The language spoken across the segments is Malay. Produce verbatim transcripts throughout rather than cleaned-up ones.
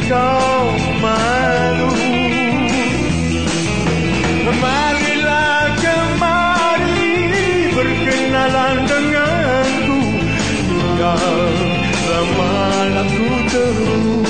engkau malu. Marilah kemari berkenalan denganku, tinggal zaman aku terus.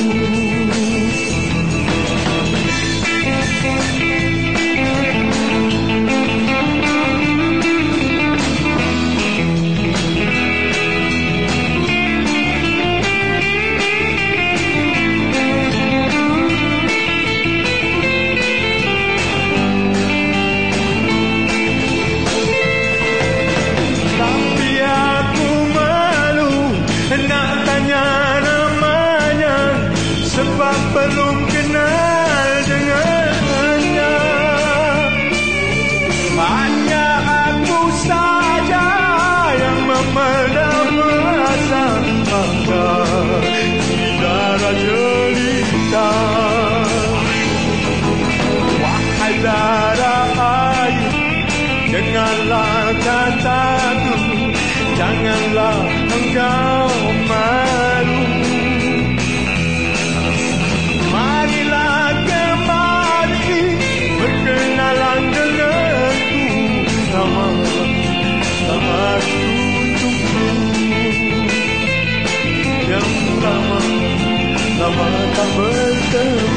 Belum kenal dengannya, hanya aku saja yang memendam rasa bangga di darah jelita. Wahai darah air, dengarlah kataku, janganlah engkau malu. Lama tak bertemu.